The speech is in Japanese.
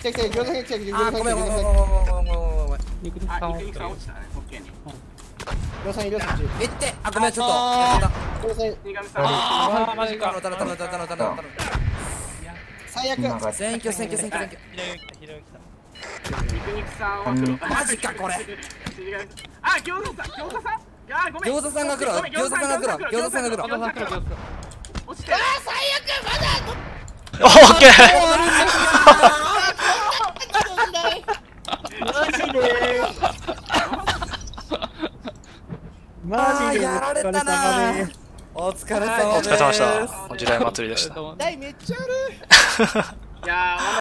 来た餃子来た餃子あ、ごめんごめんごめんごめんごめんごめんごめん。 肉肉さんあ、肉さん落ちたね、ホッケーに。 餃子いるよそっちえって、あ、ごめん、ちょっと。やった。 餃子新上さん。 あーマジか。 頼む頼む頼む頼む頼む頼む。 最悪選挙選挙選挙選挙。 肉さんは黒。 マジかこれ。 あ、餃子さん、餃子さん。いや、ごめん。 餃子さんが来る餃子さんが来る餃子さんが来る餃子さん黒餃子。 落ちてる。 オッケー。 マジでやられたな。お疲れ様です。 お疲れ様でした。時代祭りでした。 台めっちゃあるいやー